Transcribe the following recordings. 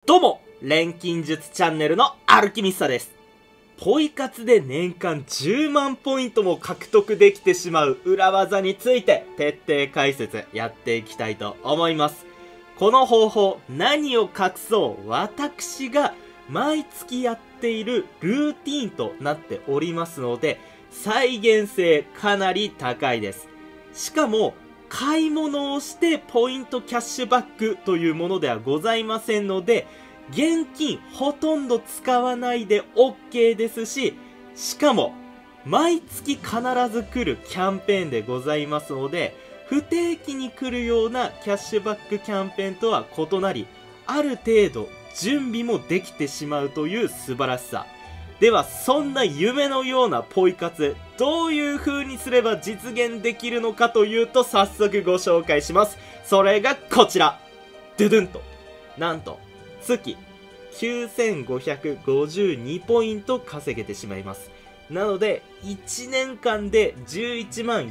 どうも、錬金術チャンネルのアルキミスタです。ポイ活で年間10万ポイントも獲得できてしまう裏技について徹底解説やっていきたいと思います。この方法、何を隠そう、私が毎月やっているルーティーンとなっておりますので、再現性かなり高いです。しかも、買い物をしてポイントキャッシュバックというものではございませんので、現金ほとんど使わないで OK ですし、しかも毎月必ず来るキャンペーンでございますので、不定期に来るようなキャッシュバックキャンペーンとは異なり、ある程度準備もできてしまうという素晴らしさ。ではそんな夢のようなポイ活、どういう風にすれば実現できるのかというと、早速ご紹介します。それがこちら。ドゥドゥンと。なんと、月9552ポイント稼げてしまいます。なので、1年間で11万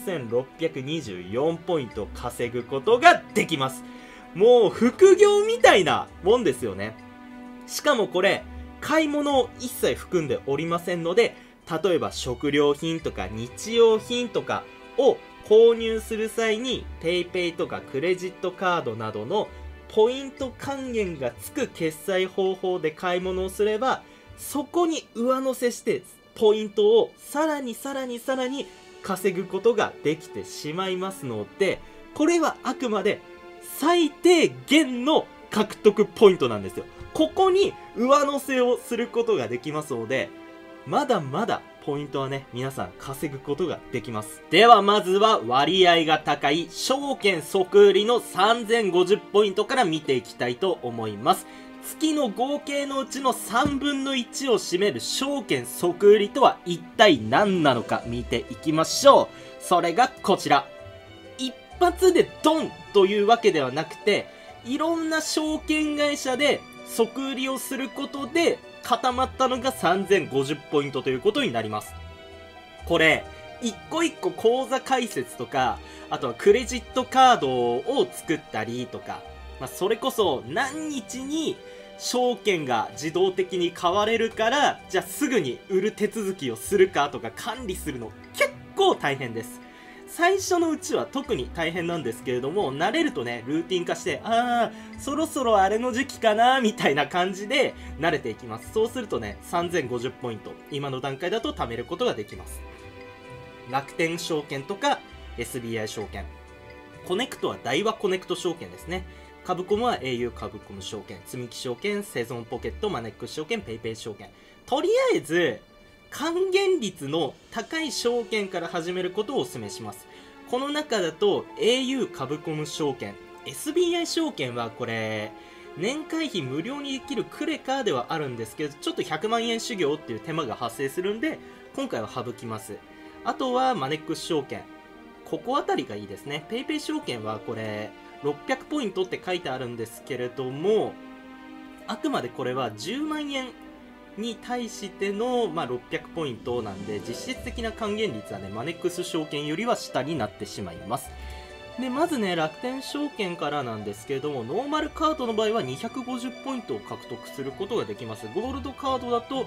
4624ポイント稼ぐことができます。もう副業みたいなもんですよね。しかもこれ、買い物を一切含んでおりませんので、例えば食料品とか日用品とかを購入する際に PayPay とかクレジットカードなどのポイント還元がつく決済方法で買い物をすれば、そこに上乗せしてポイントをさらに稼ぐことができてしまいますので、これはあくまで最低限の獲得ポイントなんですよ。ここに上乗せをすることができますので、まだまだポイントはね、皆さん稼ぐことができます。ではまずは割合が高い証券即売りの3050ポイントから見ていきたいと思います。月の合計のうちの3分の1を占める証券即売りとは一体何なのか見ていきましょう。それがこちら。一発でドンというわけではなくて、いろんな証券会社で即売りをすることで固まったのが3050ポイントということになります。これ、一個一個口座開設とか、あとはクレジットカードを作ったりとか、それこそ何日に証券が自動的に買われるから、じゃあすぐに売る手続きをするかとか管理するの結構大変です。最初のうちは特に大変なんですけれども、慣れるとね、ルーティン化して、そろそろあれの時期かなみたいな感じで慣れていきます。そうするとね、3050ポイント、今の段階だと貯めることができます。楽天証券とか SBI 証券。コネクトは大和コネクト証券ですね。株コムは au 株コム証券、積み木証券、セゾンポケット、マネックス証券、ペイペイ証券。とりあえず、還元率の高い証券から始めることをお勧めします。この中だと au 株コム証券、SBI 証券はこれ、年会費無料にできるクレカではあるんですけど、ちょっと100万円修行っていう手間が発生するんで、今回は省きます。あとはマネックス証券。ここあたりがいいですね。ペイペイ証券はこれ、600ポイントって書いてあるんですけれども、あくまでこれは10万円に対しての、600ポイントなんで、実質的な還元率はね、マネックス証券よりは下になってしまいます。で、まずね、楽天証券からなんですけれども、ノーマルカードの場合は250ポイントを獲得することができます。ゴールドカードだと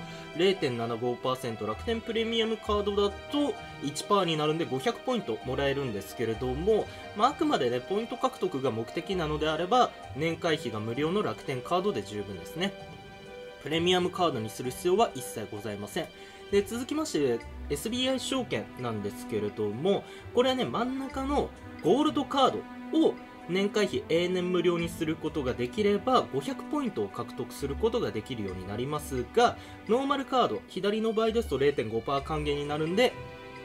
0.75%、楽天プレミアムカードだと 1% になるんで500ポイントもらえるんですけれども、あくまでね、ポイント獲得が目的なのであれば、年会費が無料の楽天カードで十分ですね。プレミアムカードにする必要は一切ございません。で、続きまして SBI 証券なんですけれども、これはね、真ん中のゴールドカードを年会費永年無料にすることができれば500ポイントを獲得することができるようになりますが、ノーマルカード左の場合ですと 0.5% 還元になるんで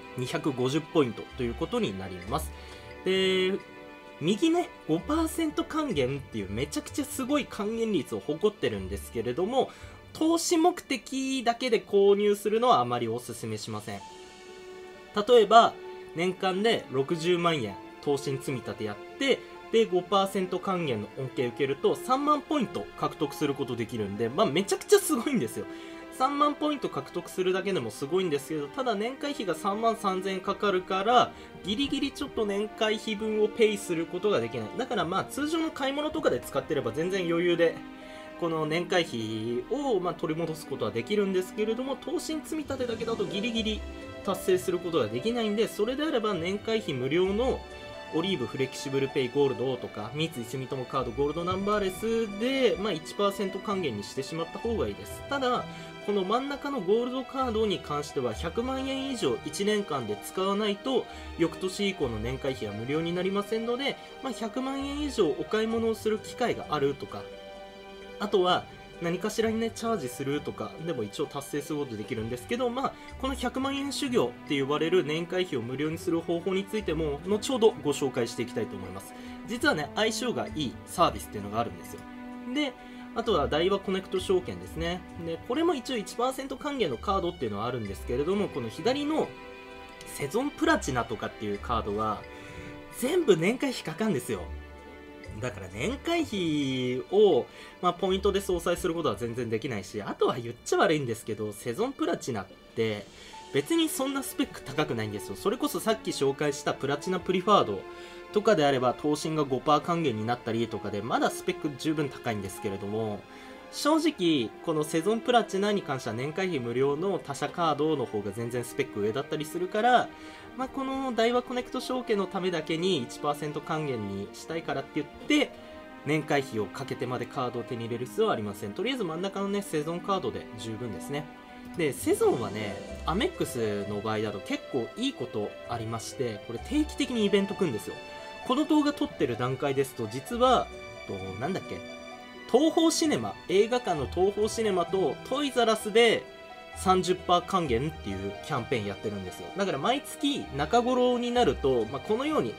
250ポイントということになります。で、右ね、5% 還元っていうめちゃくちゃすごい還元率を誇ってるんですけれども、投資目的だけで購入するのはあまりお勧めしません。例えば、年間で60万円投資に積み立てやって、で、5% 還元の恩恵を受けると3万ポイント獲得することできるんで、めちゃくちゃすごいんですよ。3万ポイント獲得するだけでもすごいんですけど、ただ年会費が3万3000円かかるから、ギリギリちょっと年会費分をペイすることができない。だから通常の買い物とかで使ってれば全然余裕でこの年会費を取り戻すことはできるんですけれども、投信積み立てだけだとギリギリ達成することができないんで、それであれば年会費無料のオリーブフレキシブルペイゴールドとか三井住友カードゴールドナンバーレスで、1% 還元にしてしまった方がいいです。ただこの真ん中のゴールドカードに関しては100万円以上1年間で使わないと翌年以降の年会費は無料になりませんので、100万円以上お買い物をする機会があるとか、あとは何かしらにねチャージするとかでも一応達成することできるんですけど、この100万円修行って呼ばれる年会費を無料にする方法についても後ほどご紹介していきたいと思います。実はね、相性がいいサービスっていうのがあるんですよ。で、あとは大和コネクト証券ですね。でこれも一応 1% 還元のカードっていうのはあるんですけれども、この左のセゾンプラチナとかっていうカードは全部年会費かかるんですよ。だから年会費を、ポイントで相殺することは全然できないし、あとは言っちゃ悪いんですけど、セゾンプラチナって別にそんなスペック高くないんですよ。それこそさっき紹介したプラチナプリファードとかであれば投信が 5% 還元になったりとかでまだスペック十分高いんですけれども、正直このセゾンプラチナに関しては年会費無料の他社カードの方が全然スペック上だったりするから、この大和コネクト証券のためだけに 1% 還元にしたいからって言って年会費をかけてまでカードを手に入れる必要はありません。とりあえず真ん中のねセゾンカードで十分ですね。でセゾンはねアメックスの場合だと結構いいことありまして、これ定期的にイベント組んですよ。この動画撮ってる段階ですと実はなんだっけ、東宝シネマ、映画館の東宝シネマとトイザラスで 30% 還元っていうキャンペーンやってるんですよ。だから毎月中頃になると、このように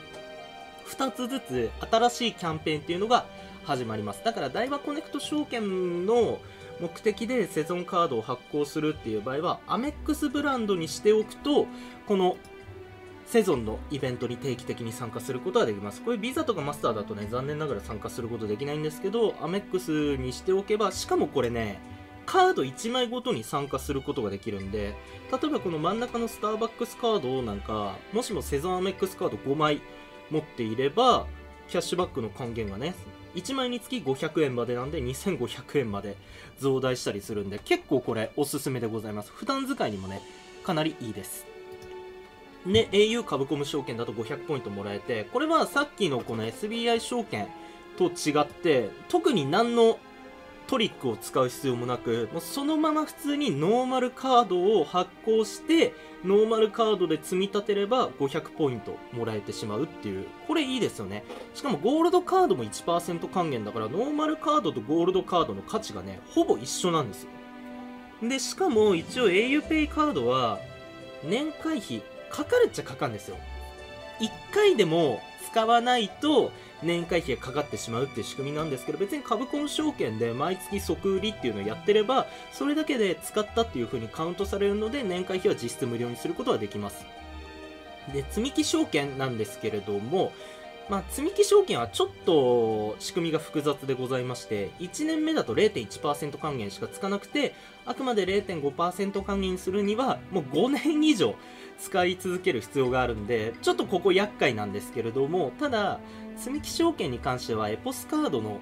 2つずつ新しいキャンペーンっていうのが始まります。だから大和コネクト証券の目的でセゾンカードを発行するっていう場合はアメックスブランドにしておくと、このセゾンのイベントに定期的に参加することができます。これビザとかマスターだとね残念ながら参加することできないんですけど、アメックスにしておけば、しかもこれねカード1枚ごとに参加することができるんで、例えばこの真ん中のスターバックスカードなんか、もしもセゾンアメックスカード5枚持っていればキャッシュバックの還元がね1枚につき500円までなんで2500円まで増大したりするんで、結構これおすすめでございます。普段使いにもねかなりいいです。で au 株コム証券だと500ポイントもらえて、これはさっきのこの SBI 証券と違って特に何のトリックを使う必要もなく、もうそのまま普通にノーマルカードを発行してノーマルカードで積み立てれば500ポイントもらえてしまうっていう、これいいですよね。しかもゴールドカードも 1% 還元だから、ノーマルカードとゴールドカードの価値がねほぼ一緒なんですよ。でしかも一応 auPay カードは年会費かかるっちゃかかるんですよ。1回でも使わないと年会費がかかってしまうっていう仕組みなんですけど、別に株コン証券で毎月即売りっていうのをやってればそれだけで使ったっていう風にカウントされるので、年会費は実質無料にすることができます。で積み木証券なんですけれども、積み木証券はちょっと仕組みが複雑でございまして、1年目だと 0.1% 還元しかつかなくて、あくまで 0.5% 還元するにはもう5年以上使い続ける必要があるんで、ちょっとここ厄介なんですけれども、ただ積み木証券に関してはエポスカードの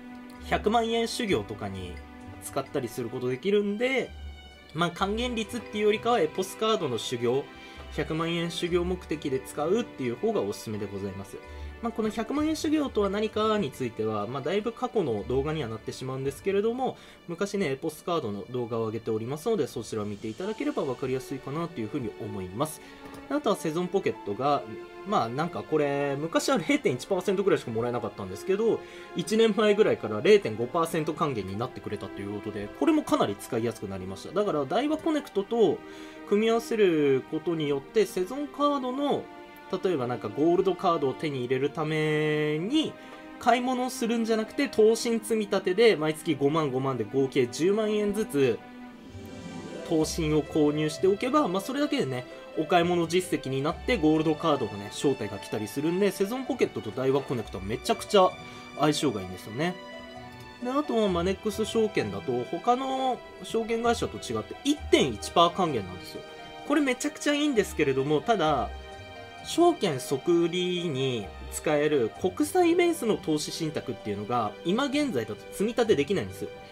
100万円修行とかに使ったりすることできるんで、還元率っていうよりかはエポスカードの修行、100万円修行目的で使うっていう方がおすすめでございます。この100万円修行とは何かについては、だいぶ過去の動画にはなってしまうんですけれども、昔ねエポスカードの動画を上げておりますので、そちらを見ていただければ分かりやすいかなというふうに思います。あとはセゾンポケットがなんかこれ昔は 0.1% ぐらいしかもらえなかったんですけど、1年前ぐらいから 0.5% 還元になってくれたということで、これもかなり使いやすくなりました。だから大和コネクトと組み合わせることによってセゾンカードの例えばなんかゴールドカードを手に入れるために買い物をするんじゃなくて、投信積み立てで毎月5万5万で合計10万円ずつ投信を購入しておけば、それだけでねお買い物実績になってゴールドカードのね招待が来たりするんで、セゾンポケットと大和コネクトはめちゃくちゃ相性がいいんですよね。であとはマネックス証券だと他の証券会社と違って 1.1% 還元なんですよ。これめちゃくちゃいいんですけれども、ただ証券即売りに使える国債ベースの投資信託っていうのが今現在だと積み立てできないんですよ。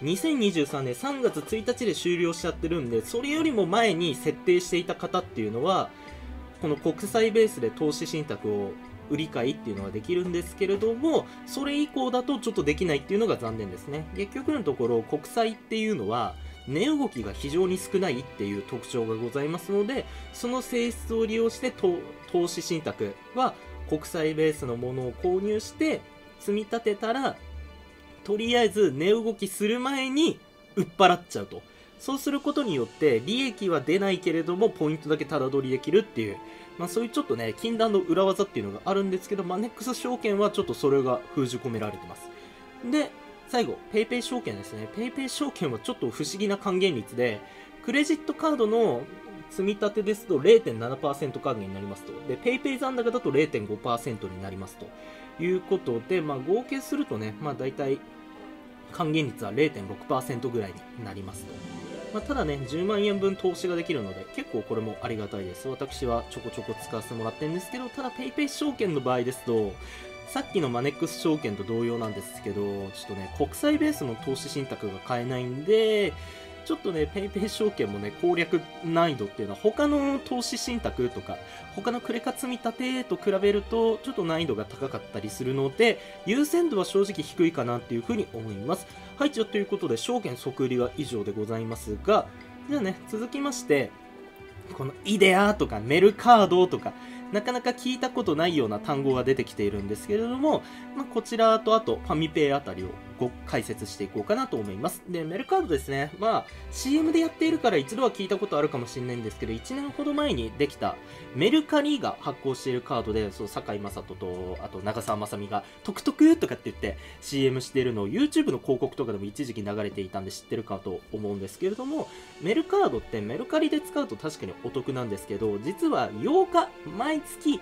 2023年3月1日で終了しちゃってるんで、それよりも前に設定していた方っていうのは、この国際ベースで投資信託を売り買いっていうのはできるんですけれども、それ以降だとちょっとできないっていうのが残念ですね。結局のところ、国債っていうのは、値動きが非常に少ないっていう特徴がございますので、その性質を利用して投資信託は国際ベースのものを購入して積み立てたら、とりあえず値動きする前に売っ払っちゃうと。そうすることによって利益は出ないけれどもポイントだけタダ取りできるっていう、そういうちょっとね、禁断の裏技っていうのがあるんですけど、マネックス証券はちょっとそれが封じ込められてます。で、最後、PayPay 証券ですね。PayPay 証券はちょっと不思議な還元率で、クレジットカードの積み立てですと 0.7% 還元になりますと。で、PayPay 残高だと 0.5% になりますということで、合計するとね、だいたい還元率は 0.6% ぐらいになりますと。ただね、10万円分投資ができるので、結構これもありがたいです。私はちょこちょこ使わせてもらってるんですけど、ただ PayPay 証券の場合ですと、さっきのマネックス証券と同様なんですけど、ちょっとね、国際ベースの投資信託が買えないんで、ちょっとね、PayPay 証券もね、攻略難易度っていうのは他の投資信託とか、他のクレカ積み立てと比べると、ちょっと難易度が高かったりするので、優先度は正直低いかなっていうふうに思います。はい、じゃあということで、証券即売りは以上でございますが、じゃあね、続きまして、このイデアとかメルカードとか、なかなか聞いたことないような単語が出てきているんですけれども、こちらとあとファミペイあたりを解説していこうかなと思います。で、メルカードですね。CM でやっているから一度は聞いたことあるかもしれないんですけど、1年ほど前にできたメルカリが発行しているカードで、堺雅人と、あと長澤まさみがトクトクとかって言って CM しているのを YouTube の広告とかでも一時期流れていたんで知ってるかと思うんですけれども、メルカードってメルカリで使うと確かにお得なんですけど、実は8日、毎月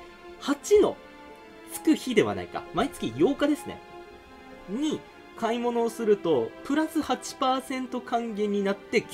8のつく日ではないか、毎月8日ですね、に買い物をするとプラス 8% 還元になって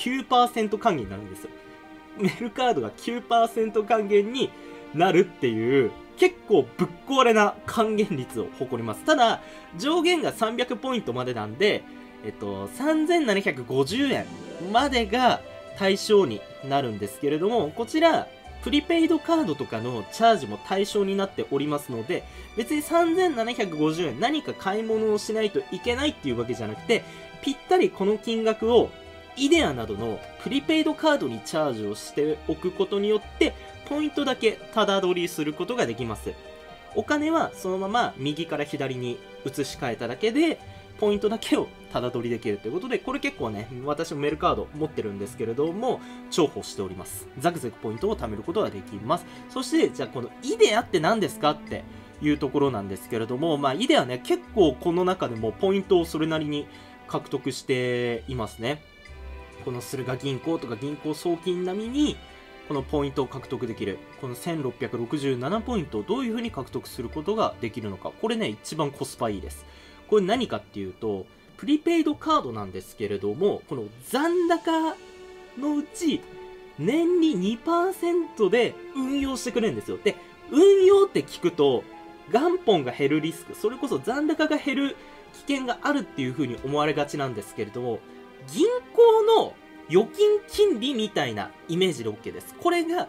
9% 還元になるんですよ。メルカードが 9% 還元になるっていう結構ぶっ壊れな還元率を誇ります。ただ上限が300ポイントまでなんで、3750円までが対象になるんですけれども、こちらプリペイドカードとかのチャージも対象になっておりますので、別に3750円何か買い物をしないといけないっていうわけじゃなくて、ぴったりこの金額をイデアなどのプリペイドカードにチャージをしておくことによってポイントだけタダ取りすることができます。お金はそのまま右から左に移し替えただけでポイントだけをタダ取りできるということで、これ結構ね、私もメルカード持ってるんですけれども、重宝しております。ザクザクポイントを貯めることができます。そして、じゃあこのイデアって何ですかっていうところなんですけれども、イデアね、結構この中でもポイントをそれなりに獲得していますね。この駿河銀行とか銀行送金並みに、このポイントを獲得できる。この1667ポイントをどういう風に獲得することができるのか。これね、一番コスパいいです。これ何かっていうと、プリペイドカードなんですけれども、この残高のうち年に 2% で運用してくれるんですよ。で、運用って聞くと元本が減るリスク、それこそ残高が減る危険があるっていう風に思われがちなんですけれども、銀行の預金金利みたいなイメージで OK です。これが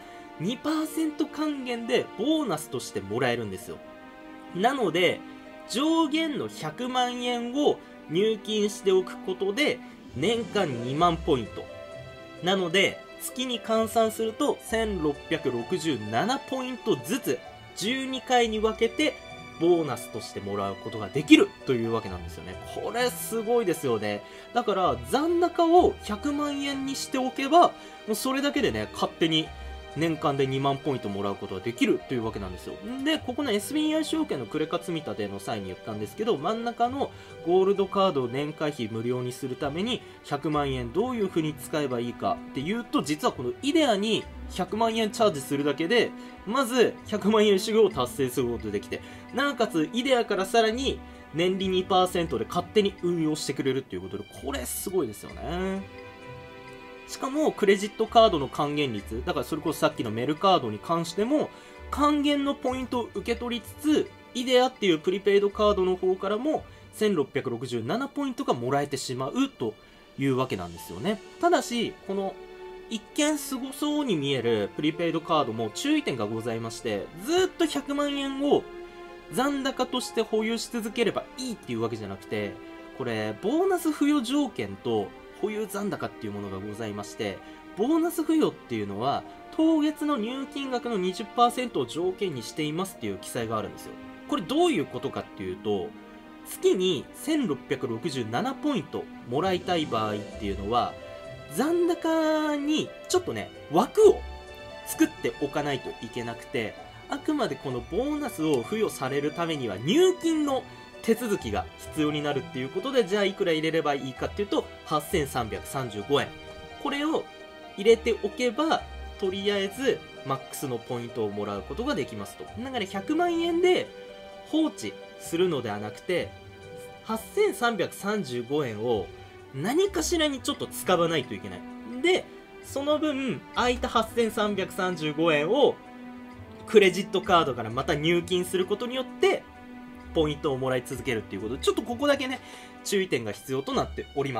2% 還元でボーナスとしてもらえるんですよ。なので上限の100万円を入金しておくことで年間2万ポイントなので、月に換算すると1667ポイントずつ12回に分けてボーナスとしてもらうことができるというわけなんですよね。これすごいですよね。だから残高を100万円にしておけば、もうそれだけでね、勝手に年間で2万ポイントもらうことができるというわけなんですよ。で、ここの SBI 証券のクレカ積み立ての際に言ったんですけど、真ん中のゴールドカードを年会費無料にするために100万円どういう風に使えばいいかっていうと、実はこのイデアに100万円チャージするだけで、まず100万円修行を達成することができて、なおかつイデアからさらに年利 2% で勝手に運用してくれるっていうことで、これすごいですよね。しかもクレジットカードの還元率、だからそれこそさっきのメルカードに関しても還元のポイントを受け取りつつ、イデアっていうプリペイドカードの方からも1667ポイントがもらえてしまうというわけなんですよね。ただし、この一見すごそうに見えるプリペイドカードも注意点がございまして、ずっと100万円を残高として保有し続ければいいっていうわけじゃなくて、これボーナス付与条件と保有残高っていうものがございまして、ボーナス付与っていうのは当月の入金額の 20% を条件にしていますっていう記載があるんですよ。これどういうことかっていうと、月に1667ポイントもらいたい場合っていうのは、残高にちょっとね、枠を作っておかないといけなくて、あくまでこのボーナスを付与されるためには入金の手続きが必要になるっていうことで、じゃあいくら入れればいいかっていうと、8335円。これを入れておけば、とりあえずマックスのポイントをもらうことができますと。だから100万円で放置するのではなくて、8335円を何かしらにちょっと使わないといけない。で、その分、空いた8335円をクレジットカードからまた入金することによって、ポイントをもらい続けるっていうことで、ちょっとここだけね、注意点が必要となっております。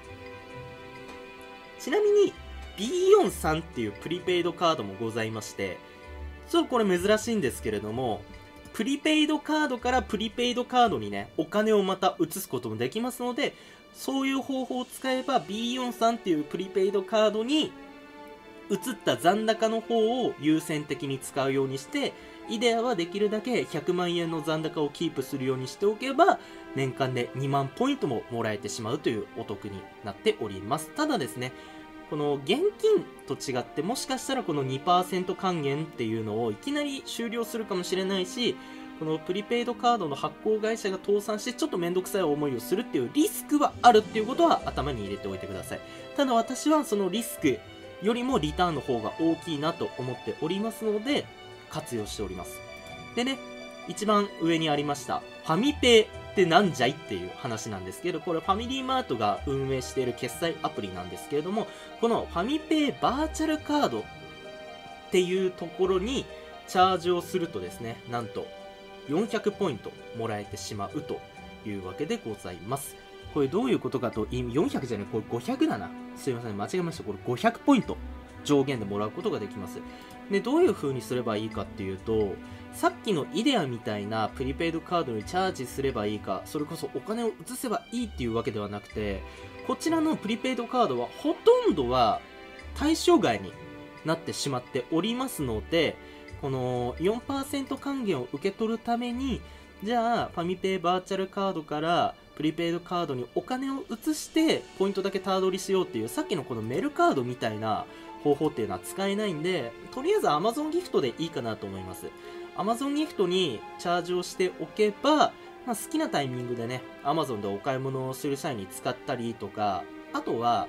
ちなみに、B43 っていうプリペイドカードもございまして、ちょっとこれ珍しいんですけれども、プリペイドカードからプリペイドカードにね、お金をまた移すこともできますので、そういう方法を使えば B43 っていうプリペイドカードに移った残高の方を優先的に使うようにして、イデアはできるだけ100万円の残高をキープするようにしておけば、年間で2万ポイントももらえてしまうというお得になっております。ただですね、この現金と違って、もしかしたらこの 2% 還元っていうのをいきなり終了するかもしれないし、このプリペイドカードの発行会社が倒産してちょっとめんどくさい思いをするっていうリスクはあるっていうことは頭に入れておいてください。ただ私はそのリスクよりもリターンの方が大きいなと思っておりますので、活用しております。でね、一番上にありましたファミペイってなんじゃいっていう話なんですけど、これファミリーマートが運営している決済アプリなんですけれども、このファミペイバーチャルカードっていうところにチャージをするとですね、なんと400ポイントもらえてしまうというわけでございます。これどういうことかと、400じゃない、これ500だな。すいません、間違えました。これ500ポイント上限でもらうことができます。で、どういう風にすればいいかっていうと、さっきのイデアみたいなプリペイドカードにチャージすればいいか、それこそお金を移せばいいっていうわけではなくて、こちらのプリペイドカードはほとんどは対象外になってしまっておりますので、この 4% 還元を受け取るために、じゃあファミペイバーチャルカードからプリペイドカードにお金を移してポイントだけタダ取りしようっていう、さっきのこのメルカードみたいな方法っていうのは使えないんで、とりあえず Amazon ギフトでいいかなと思います。Amazon ギフトにチャージをしておけば、好きなタイミングでね、Amazon でお買い物をする際に使ったりとか、あとは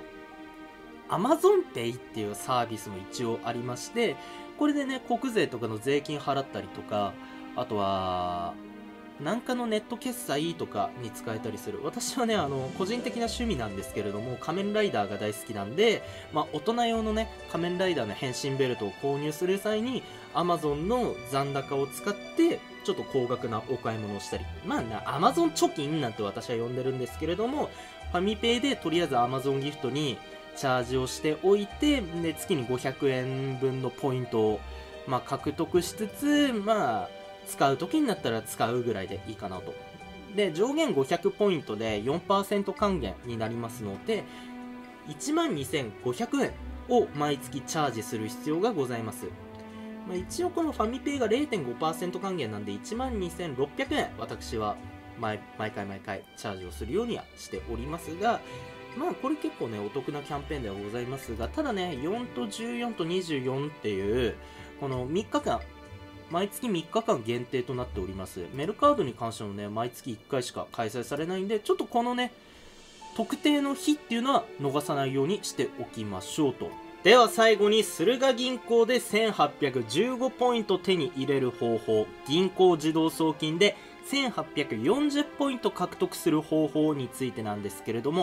Amazon Pay っていうサービスも一応ありまして、これでね、国税とかの税金払ったりとか、あとはなんかのネット決済とかに使えたりする。私はね、個人的な趣味なんですけれども、仮面ライダーが大好きなんで、大人用のね、仮面ライダーの変身ベルトを購入する際に、Amazon の残高を使って、ちょっと高額なお買い物をしたり。Amazon 貯金なんて私は呼んでるんですけれども、ファミペイでとりあえず Amazon ギフトにチャージをしておいて、で、月に500円分のポイントを、獲得しつつ、使う時になったら使うぐらいでいいかなと。で、上限500ポイントで 4% 還元になりますので、12,500円を毎月チャージする必要がございます。一応このファミペイが 0.5% 還元なんで 12,600 円私は毎回チャージをするようにはしておりますが、これ結構ねお得なキャンペーンではございますが、ただね4と14と24っていうこの3日間毎月3日間限定となっております。メルカードに関してもね毎月1回しか開催されないんで、ちょっとこのね特定の日っていうのは逃さないようにしておきましょうと。では最後にスルガ銀行で1815ポイント手に入れる方法、銀行自動送金で1840ポイント獲得する方法についてなんですけれども、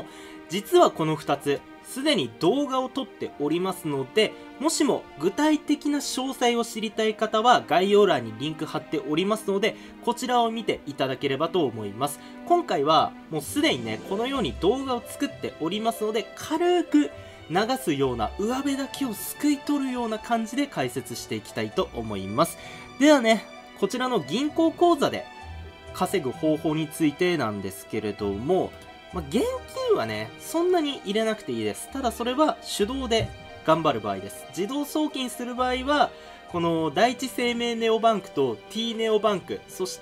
実はこの2つ、すでに動画を撮っておりますので、もしも具体的な詳細を知りたい方は概要欄にリンク貼っておりますので、こちらを見ていただければと思います。今回はもうすでにね、このように動画を作っておりますので、軽く流すような、上辺だけをすくい取るような感じで解説していきたいと思います。ではね、こちらの銀行口座で稼ぐ方法についてなんですけれども、現金はね、そんなに入れなくていいです。ただそれは手動で頑張る場合です。自動送金する場合は、この第一生命ネオバンクと T ネオバンク、そして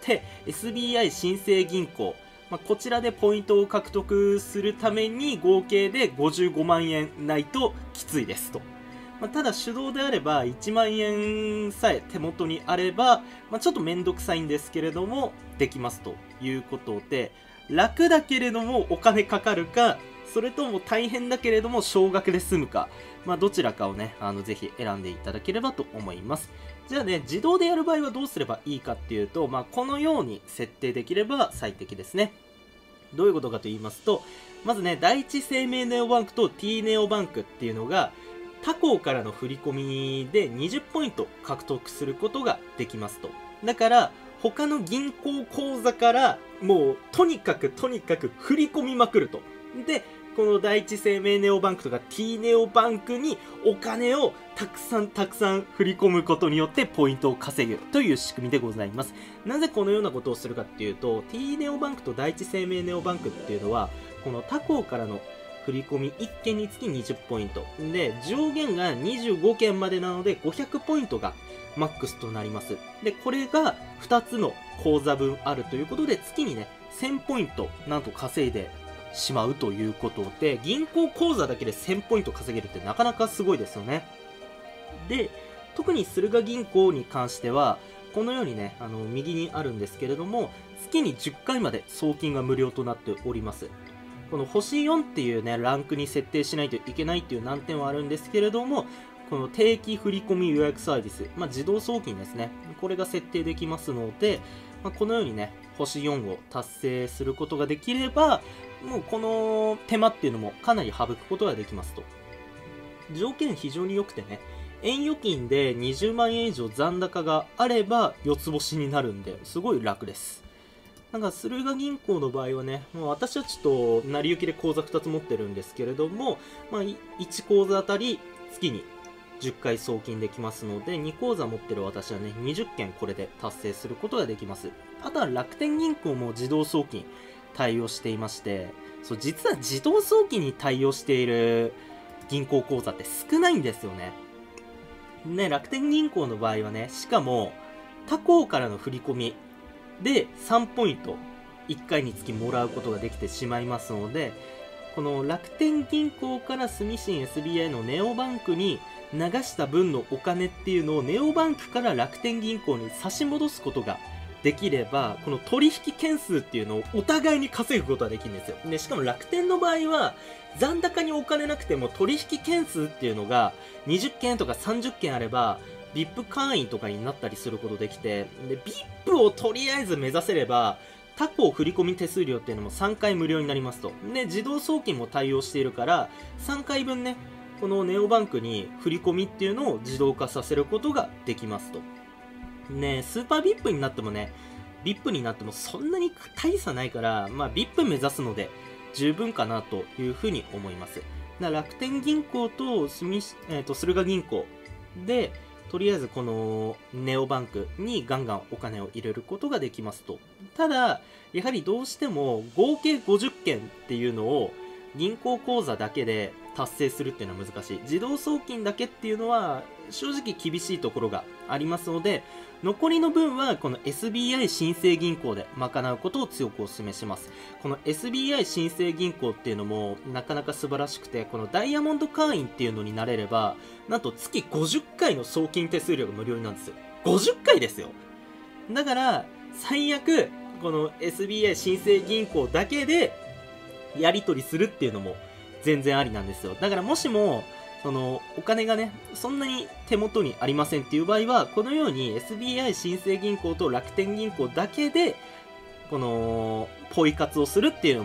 SBI 新生銀行、こちらでポイントを獲得するために合計で55万円ないときついですと。ただ手動であれば1万円さえ手元にあれば、ちょっとめんどくさいんですけれども、できますということで、楽だけれどもお金かかるか、それとも大変だけれども少額で済むか、どちらかをね、ぜひ選んでいただければと思います。じゃあね、自動でやる場合はどうすればいいかっていうと、このように設定できれば最適ですね。どういうことかと言いますと、まずね、第一生命ネオバンクと T ネオバンクっていうのが、他行からの振り込みで20ポイント獲得することができますと。だから、他の銀行口座からもうとにかく振り込みまくると。で、この第一生命ネオバンクとか T ネオバンクにお金をたくさん振り込むことによってポイントを稼ぐという仕組みでございます。なぜこのようなことをするかっていうと、 T ネオバンクと第一生命ネオバンクっていうのは、この他行からの振り込み1件につき20ポイントで、上限が25件までなので500ポイントがマックスとなります。で、これが2つの口座分あるということで、月にね、1000ポイントなんと稼いでしまうということで、銀行口座だけで1000ポイント稼げるってなかなかすごいですよね。で、特に駿河銀行に関しては、このようにね、右にあるんですけれども、月に10回まで送金が無料となっております。この星4っていうね、ランクに設定しないといけないっていう難点はあるんですけれども、この定期振込予約サービス、自動送金ですね。これが設定できますので、このようにね、星4を達成することができれば、もうこの手間っていうのもかなり省くことができますと。条件非常に良くてね、円預金で20万円以上残高があれば4つ星になるんで、すごい楽です。なんか駿河銀行の場合はね、もう私はちょっと成り行きで口座2つ持ってるんですけれども、1口座あたり月に10回送金できますので、2口座持ってる私はね、20件これで達成することができます。あとは楽天銀行も自動送金対応していまして、そう、実は自動送金に対応している銀行口座って少ないんですよね。ね、楽天銀行の場合はね、しかも他行からの振り込みで3ポイント1回につきもらうことができてしまいますので、この楽天銀行から住信 SBI のネオバンクに流した分のお金っていうのをネオバンクから楽天銀行に差し戻すことができれば、この取引件数っていうのをお互いに稼ぐことができるんですよ。で、しかも楽天の場合は残高にお金なくても取引件数っていうのが20件とか30件あればVIP 会員とかになったりすることできて、で VIP をとりあえず目指せれば他行振込手数料っていうのも3回無料になりますと。で、自動送金も対応しているから3回分ね、このネオバンクに振り込みっていうのを自動化させることができますと。ね、スーパー VIP になってもね、VIP になってもそんなに大差ないから、VIP 目指すので十分かなというふうに思います。楽天銀行と駿河銀行で、とりあえずこのネオバンクにガンガンお金を入れることができますと。ただ、やはりどうしても合計50件っていうのを銀行口座だけで達成するっていうのは難しい。自動送金だけっていうのは正直厳しいところがありますので、残りの分はこの SBI 新生銀行で賄うことを強くお勧めします。この SBI 新生銀行っていうのもなかなか素晴らしくて、このダイヤモンド会員っていうのになれれば、なんと月50回の送金手数料が無料になるんですよ。50回ですよ。だから最悪この SBI 新生銀行だけでやり取りするっていうのも全然ありなんですよ。だからもしもそのお金がね、そんなに手元にありませんっていう場合は、このように SBI 新生銀行と楽天銀行だけでこのポイ活をするっていうのも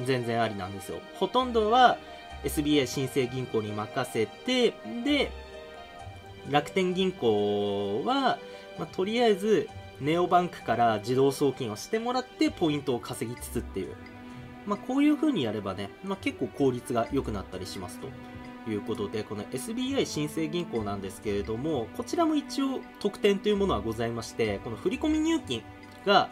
全然ありなんですよ。ほとんどは SBI 新生銀行に任せて、で、楽天銀行は、とりあえずネオバンクから自動送金をしてもらってポイントを稼ぎつつっていう、こういう風にやればね、結構効率が良くなったりしますということで、この SBI 新生銀行なんですけれども、こちらも一応特典というものはございまして、この振込入金が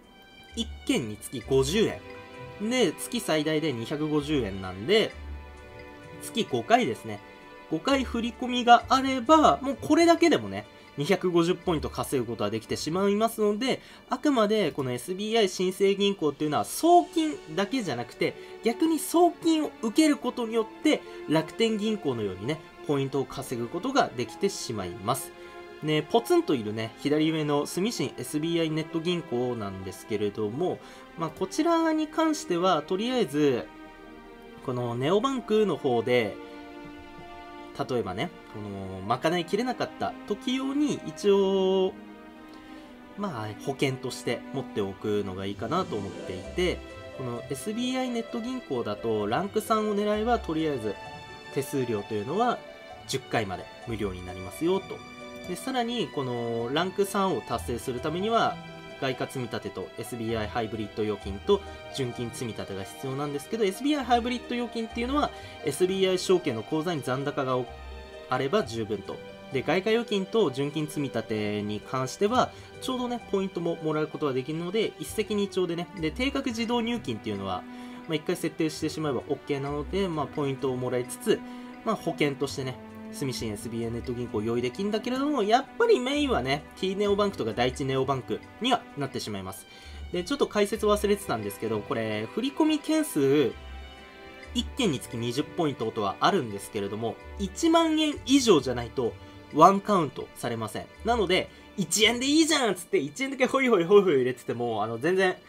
1件につき50円で、月最大で250円なんで、月5回ですね。5回振り込みがあれば、もうこれだけでもね、250ポイント稼ぐことができてしまいますので、あくまでこの SBI 新生銀行っていうのは送金だけじゃなくて、逆に送金を受けることによって楽天銀行のようにね、ポイントを稼ぐことができてしまいます。ね、ポツンといるね、左上の住信 SBI ネット銀行なんですけれども、こちらに関しては、とりあえず、このネオバンクの方で、例えばね、この賄いきれなかった時用に一応、保険として持っておくのがいいかなと思っていて、この SBI ネット銀行だとランク3を狙えばとりあえず手数料というのは10回まで無料になりますよと。で、さらにこのランク3を達成するためには外貨積立と SBI ハイブリッド預金と純金積立が必要なんですけど、 SBI ハイブリッド預金っていうのは SBI 証券の口座に残高があれば十分と。で、外貨預金と純金積立に関してはちょうどねポイントももらうことができるので、一石二鳥でね。で、定額自動入金っていうのは一回設定してしまえば OK なので、ポイントをもらいつつ、保険としてね住信 SBI ネット銀行用意できるんだけれども、やっぱりメインはね T ネオバンクとか第一ネオバンクにはなってしまいます。で、ちょっと解説忘れてたんですけど、これ振込件数1件につき20ポイントとはあるんですけれども、1万円以上じゃないとワンカウントされません。なので1円でいいじゃんっつって1円だけホイホイホイホイ入れてても全然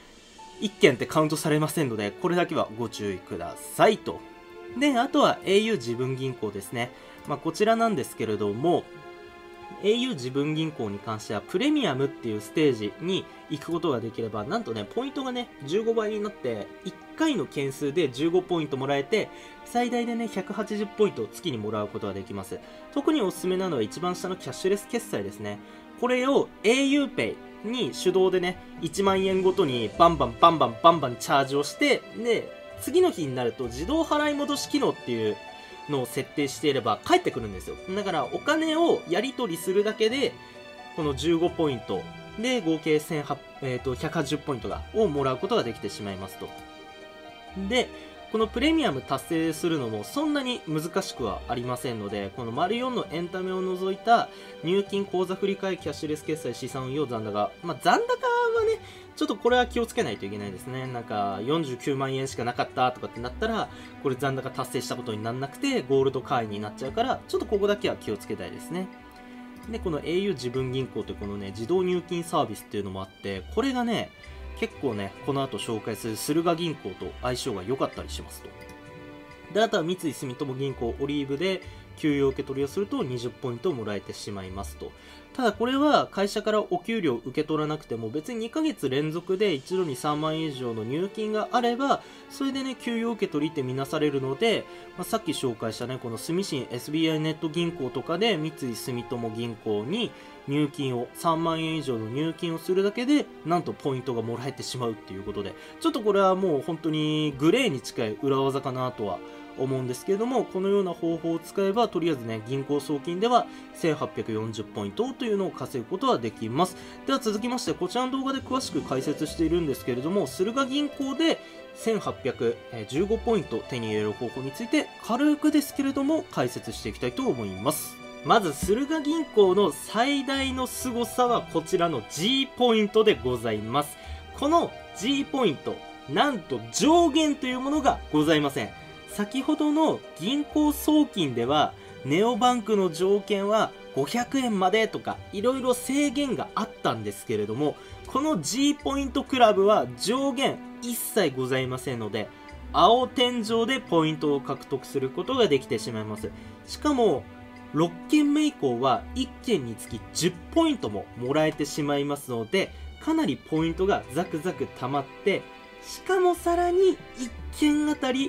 1件ってカウントされませんので、これだけはご注意くださいと。で、あとは au 自分銀行ですね。こちらなんですけれども、au 自分銀行に関してはプレミアムっていうステージに行くことができれば、なんとねポイントがね15倍になって、1回の件数で15ポイントもらえて、最大でね180ポイントを月にもらうことができます。特におすすめなのは一番下のキャッシュレス決済ですね。これを auPay に手動でね1万円ごとにバンバンチャージをして、で次の日になると自動払い戻し機能っていうのを設定していれば返ってくるんですよ。だからお金をやり取りするだけでこの15ポイントで合計180ポイントをもらうことができてしまいますと。で、このプレミアム達成するのもそんなに難しくはありませんので、この丸4のエンタメを除いた入金口座振替キャッシュレス決済資産運用残高、残高はねちょっとこれは気をつけないといけないですね。なんか49万円しかなかったとかってなったら、これ残高達成したことにならなくてゴールド会員になっちゃうから、ちょっとここだけは気をつけたいですね。で、この au 自分銀行というこのね自動入金サービスっていうのもあって、これがね結構ねこの後紹介する駿河銀行と相性が良かったりしますと。で、あとは三井住友銀行オリーブで給与受け取りをすると20ポイントをもらえてしまいますと。ただこれは会社からお給料を受け取らなくても、別に2ヶ月連続で一度に3万円以上の入金があれば、それでね給与受け取りってみなされるので、さっき紹介したねこの住信 SBI ネット銀行とかで三井住友銀行に入金を3万円以上の入金をするだけでなんとポイントがもらえてしまうっていうことで、ちょっとこれはもう本当にグレーに近い裏技かなとは思うんですけれども、このような方法を使えばとりあえずね銀行送金では1840ポイントというのを稼ぐことができます。では続きまして、こちらの動画で詳しく解説しているんですけれども、駿河銀行で1815ポイント手に入れる方法について軽くですけれども解説していきたいと思います。まず駿河銀行の最大の凄さはこちらの G ポイントでございます。この G ポイント、なんと上限というものがございません。先ほどの銀行送金ではネオバンクの条件は500円までとかいろいろ制限があったんですけれども、この G ポイントクラブは上限一切ございませんので、青天井でポイントを獲得することができてしまいます。しかも6件目以降は1件につき10ポイントももらえてしまいますので、かなりポイントがザクザク溜まって、 しかもさらに1件あたり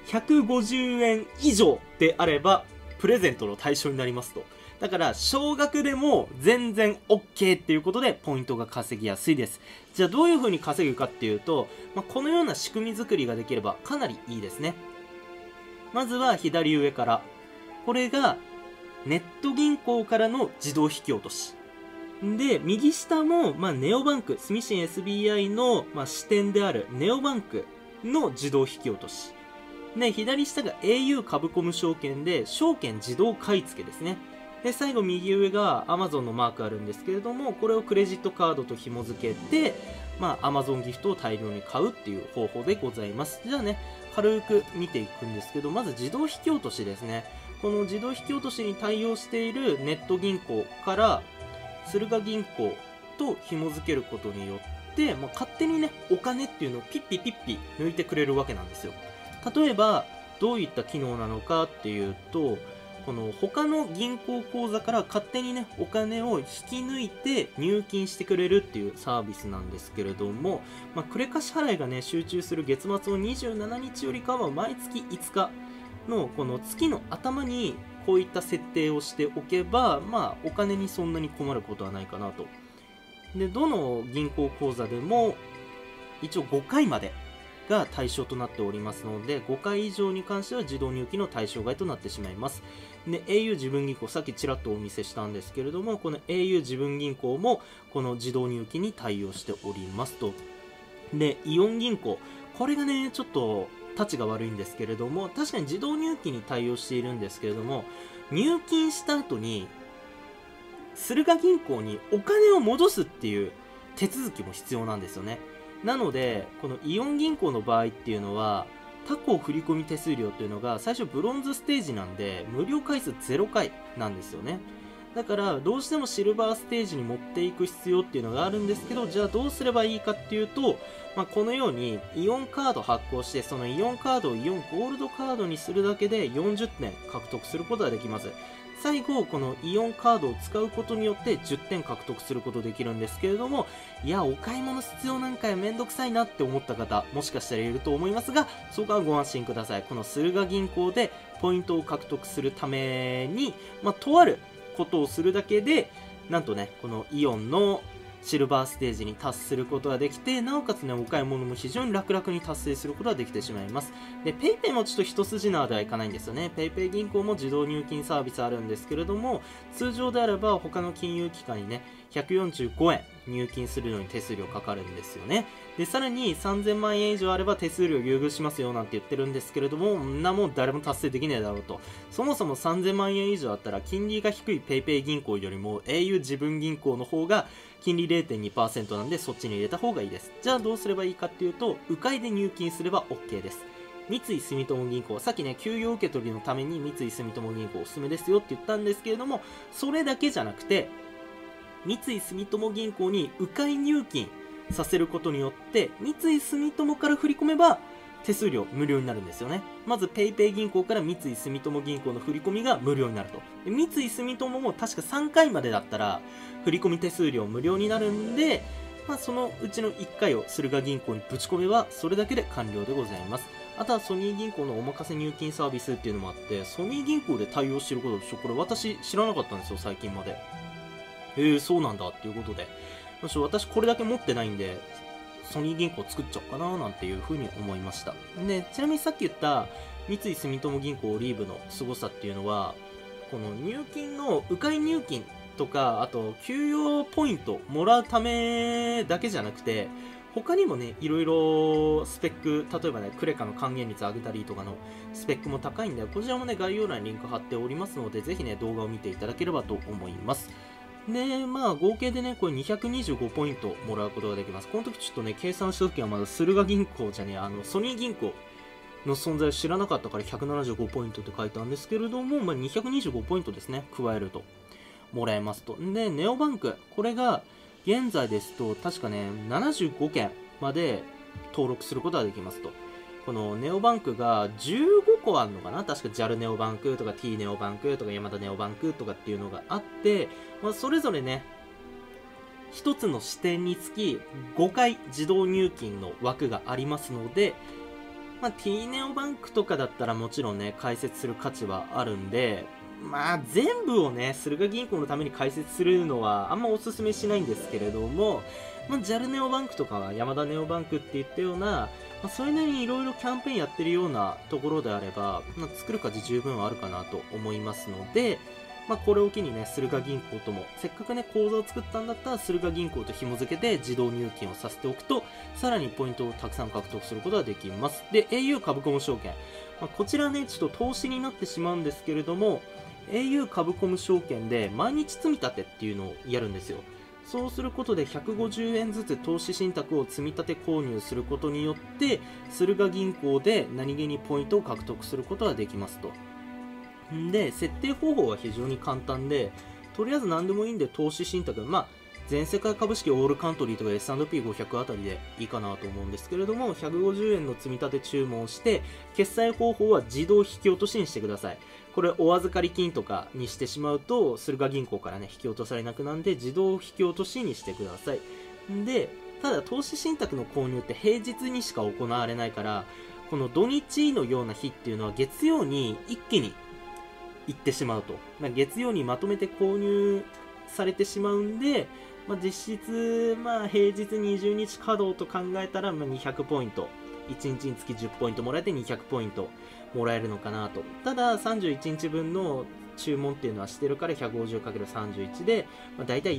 150円以上であればプレゼントの対象になりますと。だから少額でも全然 OK っていうことでポイントが稼ぎやすいです。じゃあどういう風に稼ぐかっていうと、このような仕組み作りができればかなりいいですね。まずは左上から、これがネット銀行からの自動引き落としで、右下も、ネオバンク、住信 SBI の、支店であるネオバンクの自動引き落としで、左下が au 株コム証券で証券自動買い付けですね。で、最後右上が Amazon のマークあるんですけれども、これをクレジットカードと紐付けて、Amazon ギフトを大量に買うっていう方法でございます。じゃあね、軽く見ていくんですけど、まず自動引き落としですね。この自動引き落としに対応しているネット銀行から、駿河銀行と紐付けることによって、勝手にね、お金っていうのをピッピピッピ抜いてくれるわけなんですよ。例えば、どういった機能なのかっていうと、この他の銀行口座から勝手にね、お金を引き抜いて入金してくれるっていうサービスなんですけれども、クレカ支払いがね、集中する月末の27日よりかは毎月5日のこの月の頭にこういった設定をしておけば、お金にそんなに困ることはないかなと。で、どの銀行口座でも一応5回までが対象となっておりますので、5回以上に関しては自動入金の対象外となってしまいます。で、au 自分銀行、さっきちらっとお見せしたんですけれども、この au 自分銀行もこの自動入金に対応しておりますと。で、イオン銀行、これがね、ちょっとタチが悪いんですけれども、確かに自動入金に対応しているんですけれども、入金した後に駿河銀行にお金を戻すっていう手続きも必要なんですよね。なので、このイオン銀行の場合っていうのは、他行振込手数料っていうのが最初ブロンズステージなんで、無料回数0回なんですよね。だから、どうしてもシルバーステージに持っていく必要っていうのがあるんですけど、じゃあどうすればいいかっていうと、このようにイオンカード発行して、そのイオンカードをイオンゴールドカードにするだけで40点獲得することができます。最後、このイオンカードを使うことによって10点獲得することできるんですけれども、いや、お買い物必要なんかやめんどくさいなって思った方、もしかしたらいると思いますが、そこはご安心ください。この駿河銀行でポイントを獲得するために、とあることをするだけで、なんとね、このイオンのシルバーステージに達することができて、なおかつね、お買い物も非常に楽々に達成することができてしまいます。で、PayPay もちょっと一筋縄ではいかないんですよね。PayPay 銀行も自動入金サービスあるんですけれども、通常であれば他の金融機関にね、145円入金するのに手数料かかるんですよね。で、さらに3000万円以上あれば手数料優遇しますよなんて言ってるんですけれども、んなもん誰も達成できねえだろうと。そもそも3000万円以上あったら金利が低い PayPay 銀行よりも au 自分銀行の方が金利 0.2% なんでそっちに入れた方がいいです。じゃあどうすればいいかっていうと、迂回で入金すれば OK です。三井住友銀行、さっきね、給与受け取りのために三井住友銀行おすすめですよって言ったんですけれども、それだけじゃなくて、三井住友銀行に迂回入金させることによって、三井住友から振り込めば手数料無料になるんですよね。まず PayPay 銀行から三井住友銀行の振り込みが無料になると。で、三井住友も確か3回までだったら振り込み手数料無料になるんで、そのうちの1回を駿河銀行にぶち込めばそれだけで完了でございます。あとはソニー銀行のお任せ入金サービスっていうのもあって、ソニー銀行で対応してることでしょ。これ私知らなかったんですよ、最近まで。そうなんだっていうことで。私これだけ持ってないんで、ソニー銀行作っちゃおうかななんていうふうに思いました。で、ちなみにさっき言った三井住友銀行オリーブの凄さっていうのは、この入金の迂回入金とか、あと給与ポイントもらうためだけじゃなくて、他にもね、いろいろスペック、例えばね、クレカの還元率上げたりとかのスペックも高いんで、こちらもね、概要欄にリンク貼っておりますので、ぜひね、動画を見ていただければと思います。で、合計でね、これ225ポイントもらうことができます。この時ちょっとね、計算した時はまだ駿河銀行じゃねえ、ソニー銀行の存在を知らなかったから175ポイントって書いたんですけれども、225ポイントですね、加えるともらえますと。で、ネオバンク、これが現在ですと、確かね、75件まで登録することができますと。このネオバンクが15個あるのかな、確か JAL ネオバンクとか T ネオバンクとかヤマダネオバンクとかっていうのがあって、それぞれね、 1つの支店につき5回自動入金の枠がありますので、T ネオバンクとかだったらもちろんね、開設する価値はあるんで、全部をね、駿河銀行のために開設するのはあんまおすすめしないんですけれども、JAL ネオバンクとか山田ネオバンクっていったような、それなりにいろいろキャンペーンやってるようなところであれば、作る価値十分あるかなと思いますので、これを機にね、駿河銀行とも、せっかくね、口座を作ったんだったら、駿河銀行と紐付けて自動入金をさせておくと、さらにポイントをたくさん獲得することができます。で、au 株コム証券。こちらね、ちょっと投資になってしまうんですけれども、au 株コム証券で毎日積み立てっていうのをやるんですよ。そうすることで150円ずつ投資信託を積み立て購入することによって、駿河銀行で何気にポイントを獲得することができますと。で、設定方法は非常に簡単で、とりあえず何でもいいんで投資信託、全世界株式オールカントリーとか S&P500 あたりでいいかなと思うんですけれども、150円の積み立て注文をして、決済方法は自動引き落としにしてください。これお預かり金とかにしてしまうと、駿河銀行からね、引き落とされなくなるんで、自動引き落としにしてください。で、ただ投資信託の購入って平日にしか行われないから、この土日のような日っていうのは月曜に一気に行ってしまうと。月曜にまとめて購入されてしまうんで、実質、平日20日稼働と考えたら、200ポイント。1日につき10ポイントもらえて200ポイントもらえるのかなと。ただ、31日分の注文っていうのはしてるから 150×31 で、だいたい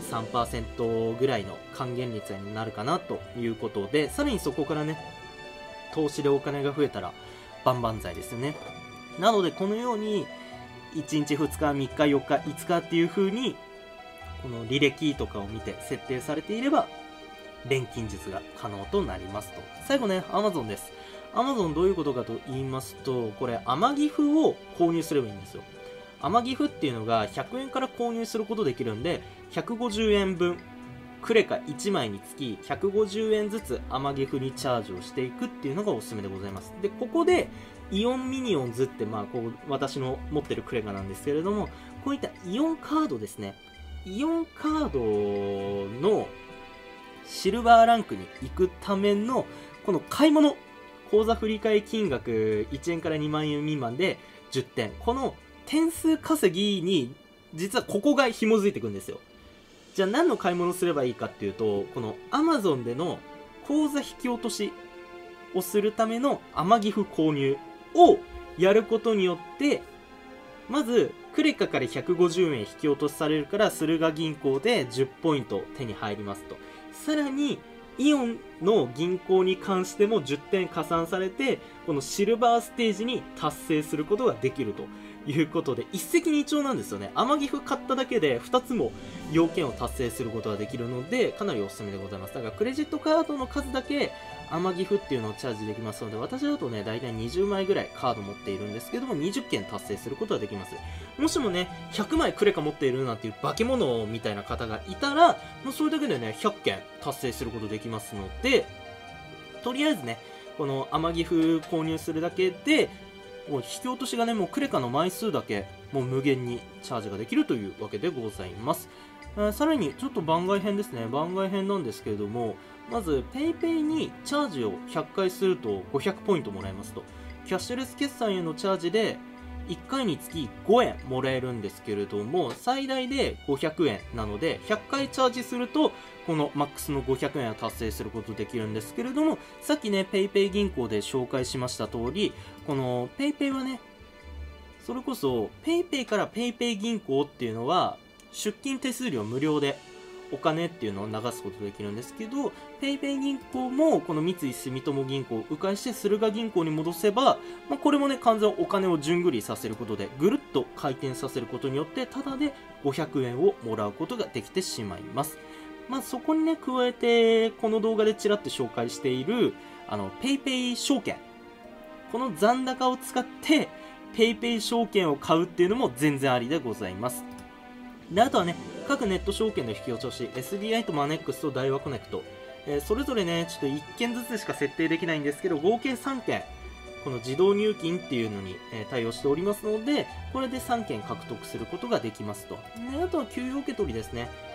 4.3% ぐらいの還元率になるかなということで、さらにそこからね、投資でお金が増えたら万々歳ですよね。なので、このように、1日2日3日4日5日っていう風にこの履歴とかを見て設定されていれば錬金術が可能となりますと。最後ね、 Amazon です。 Amazon どういうことかと言いますと、これ天城府を購入すればいいんですよ。天城府っていうのが100円から購入することできるんで、150円分クレカ1枚につき150円ずつ天城府にチャージをしていくっていうのがおすすめでございます。で、ここでイオンミニオンズって、私の持ってるクレカなんですけれども、こういったイオンカードですね。イオンカードのシルバーランクに行くための、この買い物、口座振替金額1円から2万円未満で10点。この点数稼ぎに、実はここが紐づいてくんですよ。じゃあ何の買い物すればいいかっていうと、この Amazon での口座引き落としをするための天城府購入をやることによって、まずクレカから150円引き落とされるから駿河銀行で10ポイント手に入りますと。さらにイオンの銀行に関しても10点加算されて、このシルバーステージに達成することができるということで、一石二鳥なんですよね。天城府買っただけで2つも要件を達成することができるので、かなりおすすめでございます。だからクレジットカードの数だけ天城府っていうのをチャージできますので、私だとね、だいたい20枚ぐらいカード持っているんですけども、20件達成することができます。もしもね、100枚クレカ持っているなんていう化け物みたいな方がいたら、それだけでね、100件達成することできますので、とりあえずね、この天城府購入するだけで、もう引き落としがね、もうクレカの枚数だけ、もう無限にチャージができるというわけでございます。さらに、ちょっと番外編ですね。番外編なんですけれども、まず、PayPay にチャージを100回すると500ポイントもらえますと。キャッシュレス決済へのチャージで、1回につき5円もらえるんですけれども、最大で500円なので、100回チャージすると、このマックスの500円を達成することできるんですけれども、さっきね、PayPay 銀行で紹介しました通り、この PayPay はね、それこそ PayPay から PayPay 銀行っていうのは、出金手数料無料でお金っていうのを流すことができるんですけど、PayPay 銀行もこの三井住友銀行を迂回して駿河銀行に戻せば、これもね、完全お金を順繰りさせることで、ぐるっと回転させることによって、ただで500円をもらうことができてしまいます。そこにね、加えて、この動画でちらっと紹介している、PayPay 証券。この残高を使って、PayPay 証券を買うっていうのも全然ありでございます。で、あとはね、各ネット証券の引き落とし、SBI とマネックスと大和コネクト、それぞれね、ちょっと1件ずつしか設定できないんですけど、合計3件、この自動入金っていうのに、対応しておりますので、これで3件獲得することができますと。で、あとは給与受け取りですね。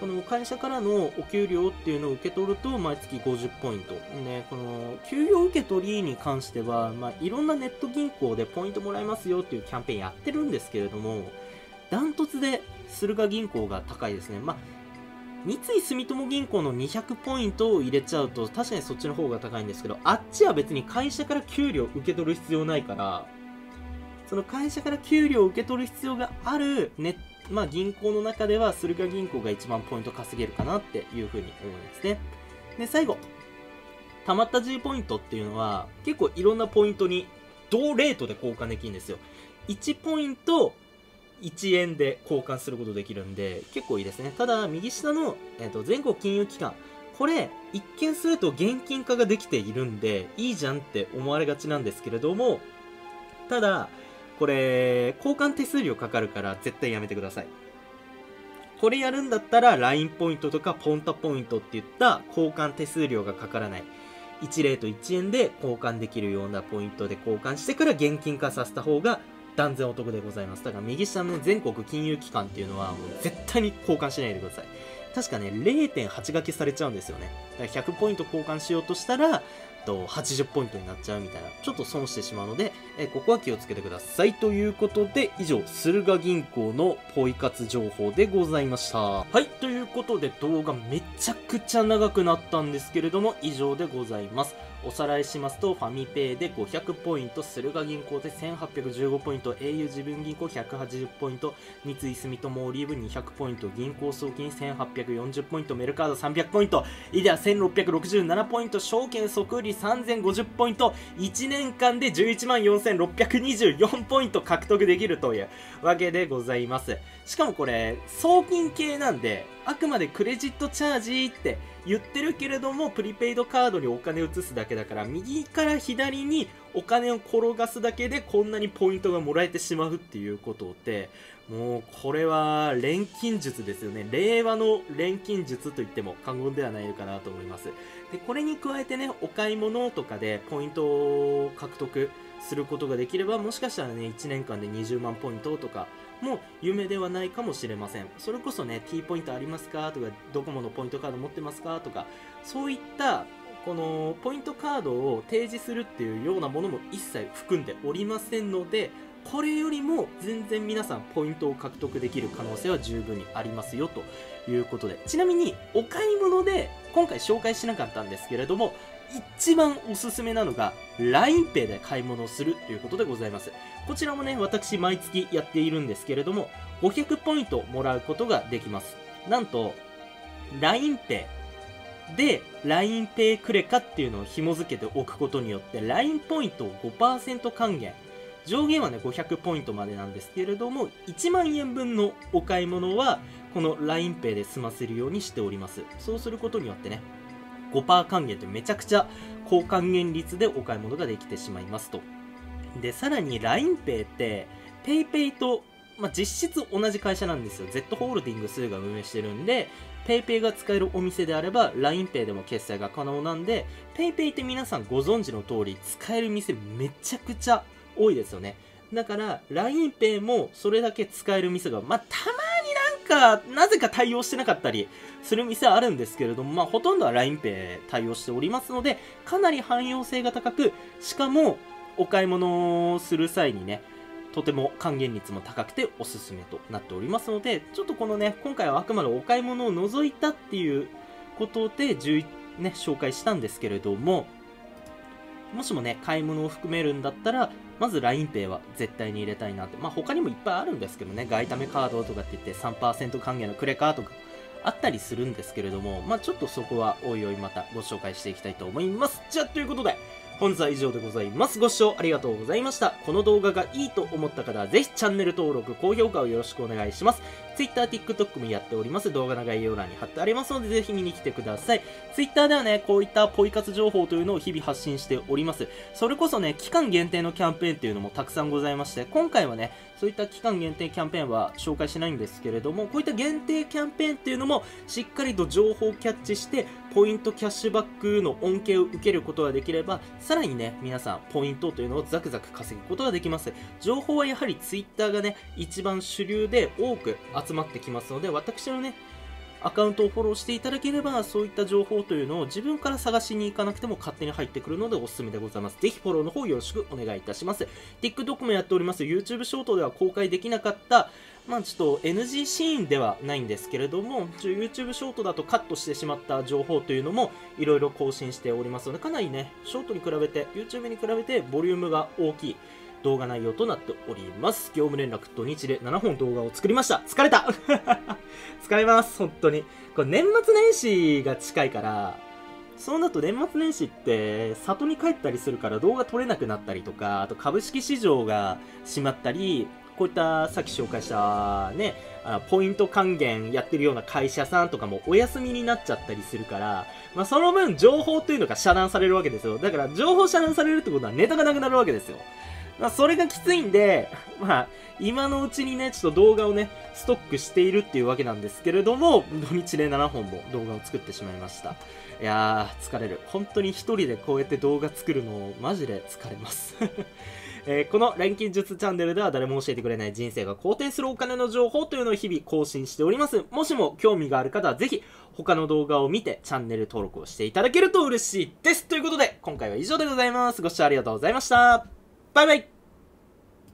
この会社からのお給料っていうのを受け取ると毎月50ポイント。ね、この給与受け取りに関しては、いろんなネット銀行でポイントもらえますよっていうキャンペーンやってるんですけれども、ダントツで駿河銀行が高いですね。三井住友銀行の200ポイントを入れちゃうと確かにそっちの方が高いんですけど、あっちは別に会社から給料受け取る必要ないから、その会社から給料を受け取る必要がある銀行の中では駿河銀行が一番ポイント稼げるかなっていうふうに思うんですね。で、最後、溜まった G ポイントっていうのは結構いろんなポイントに同レートで交換できるんですよ。1ポイント1円で交換することできるんで結構いいですね。ただ右下の、全国金融機関、これ一見すると現金化ができているんでいいじゃんって思われがちなんですけれども、ただこれ交換手数料かかるから絶対やめてください。これやるんだったら LINE ポイントとかポンタポイントっていった交換手数料がかからない1レート1円で交換できるようなポイントで交換してから現金化させた方が断然お得でございます。だから右下の、全国金融機関っていうのはもう絶対に交換しないでください。確かね 0.8 掛けされちゃうんですよね。だから100ポイント交換しようとしたら80ポイントになっちゃうみたいな、ちょっと損してしまうので、ここは気をつけてください。ということで、以上、駿河銀行のポイ活情報でございました。はい、ということで動画めちゃくちゃ長くなったんですけれども、以上でございます。おさらいしますと、ファミペイで500ポイント、駿河銀行で1815ポイント、au 自分銀行180ポイント、三井住友オリーブ200ポイント、銀行送金1840ポイント、メルカード300ポイント、イデア1667ポイント、証券即売り3050ポイント、1年間で114,624ポイント獲得できるというわけでございます。しかもこれ、送金系なんで、あくまでクレジットチャージって言ってるけれども、プリペイドカードにお金を移すだけだから、右から左にお金を転がすだけでこんなにポイントがもらえてしまうっていうことで、もうこれは錬金術ですよね。令和の錬金術と言っても過言ではないのかなと思います。で、これに加えてね、お買い物とかでポイントを獲得することができれば、もしかしたらね、1年間で20万ポイントとかも夢ではないかもしれません。それこそね、T ポイントありますかとか、ドコモのポイントカード持ってますかとか、そういったこのポイントカードを提示するっていうようなものも一切含んでおりませんので、これよりも全然皆さんポイントを獲得できる可能性は十分にありますよということで、ちなみにお買い物で今回紹介しなかったんですけれども、一番おすすめなのが LINEPay で買い物をするということでございます。こちらもね、私毎月やっているんですけれども、500ポイントもらうことができます。なんと LINEPay で LINEPay クレカっていうのを紐付けておくことによって LINE ポイントを 5% 還元、上限はね500ポイントまでなんですけれども、1万円分のお買い物はこの LINEPay で済ませるようにしております。そうすることによってね、5% 還元というめちゃくちゃ高還元率でお買い物ができてしまいますと。で、さらに LINEPay って PayPay と、実質同じ会社なんですよ。Z ホールディングスが運営してるんで、PayPay が使えるお店であれば LINEPay でも決済が可能なんで、PayPay って皆さんご存知の通り使える店めちゃくちゃ多いですよね。だから LINEPay もそれだけ使える店が、たまになぜか対応してなかったりする店はあるんですけれども、ほとんどは LINEPay 対応しておりますので、かなり汎用性が高く、しかもお買い物をする際にね、とても還元率も高くておすすめとなっておりますので、ちょっとこのね、今回はあくまでお買い物を除いたっていうことで紹介したんですけれども、もしもね、買い物を含めるんだったら、まず LINEPay は絶対に入れたいなって。他にもいっぱいあるんですけどね、外為カードとかって言って 3% 還元のクレカとかあったりするんですけれども、ちょっとそこはおいおいまたご紹介していきたいと思います。じゃあ、ということで、本日は以上でございます。ご視聴ありがとうございました。この動画がいいと思った方は、ぜひチャンネル登録、高評価をよろしくお願いします。Twitter、TikTok もやっております。動画の概要欄に貼ってありますので、ぜひ見に来てください。Twitter ではね、こういったポイ活情報というのを日々発信しております。それこそね、期間限定のキャンペーンっていうのもたくさんございまして、今回はね、そういった期間限定キャンペーンは紹介しないんですけれども、こういった限定キャンペーンっていうのもしっかりと情報をキャッチして、ポイントキャッシュバックの恩恵を受けることができれば、さらにね、皆さんポイントというのをザクザク稼ぐことができます。情報はやはり Twitter がね、一番主流で多く集まってきますので、私のね、 アカウントをフォローしていただければ、そういった情報というのを自分から探しに行かなくても勝手に入ってくるのでおすすめでございます。ぜひフォローの方よろしくお願いいたします。TikTok もやっております。YouTube ショートでは公開できなかった、ちょっと NG シーンではないんですけれども、YouTube ショートだとカットしてしまった情報というのもいろいろ更新しておりますので、かなりね、ショートに比べて、YouTube に比べてボリュームが大きい動画内容となっております。業務連絡土日で7本動画を作りました。疲れた疲れます、本当に。これ年末年始が近いから、そうなると年末年始って里に帰ったりするから動画撮れなくなったりとか、あと株式市場が閉まったり、こういったさっき紹介したね、ポイント還元やってるような会社さんとかもお休みになっちゃったりするから、その分情報というのが遮断されるわけですよ。だから情報遮断されるってことはネタがなくなるわけですよ。それがきついんで、今のうちにね、ちょっと動画をね、ストックしているっていうわけなんですけれども、土日で7本も動画を作ってしまいました。いやー、疲れる。本当に一人でこうやって動画作るの、マジで疲れます。この錬金術チャンネルでは誰も教えてくれない人生が好転するお金の情報というのを日々更新しております。もしも興味がある方はぜひ他の動画を見てチャンネル登録をしていただけると嬉しいです。ということで、今回は以上でございます。ご視聴ありがとうございました。バイバイ。